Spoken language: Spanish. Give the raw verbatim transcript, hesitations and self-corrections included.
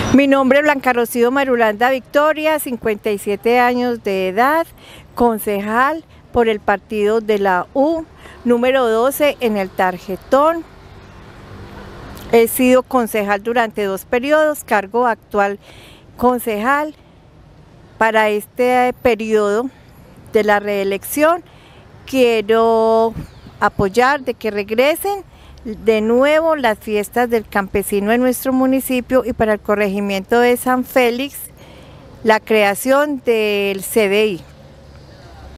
Mi nombre es Blanca Rocío Marulanda Victoria, cincuenta y siete años de edad, concejal por el partido de la U, número doce en el tarjetón. He sido concejal durante dos periodos, cargo actual concejal. Para este periodo de la reelección quiero apoyar de que regresen de nuevo las fiestas del campesino en nuestro municipio y para el corregimiento de San Félix la creación del C D I.